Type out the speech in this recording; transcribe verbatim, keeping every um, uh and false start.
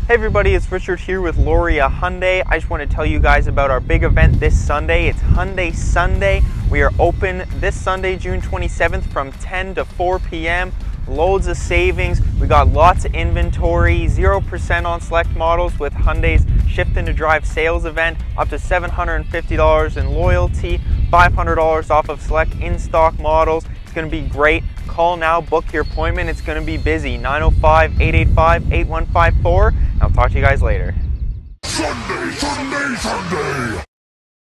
Hey everybody, it's Richard here with Loria Hyundai. I just want to tell you guys about our big event this Sunday. It's Hyundai Sunday. We are open this Sunday, June twenty-seventh from ten to four p m Loads of savings. We got lots of inventory, zero percent on select models with Hyundai's Shift into Drive sales event, up to seven hundred fifty dollars in loyalty, five hundred dollars off of select in-stock models. It's going to be great. Call now, book your appointment. It's going to be busy. nine oh five, eight eight five, eight one five four. I'll talk to you guys later. Sunday, Sunday, Sunday!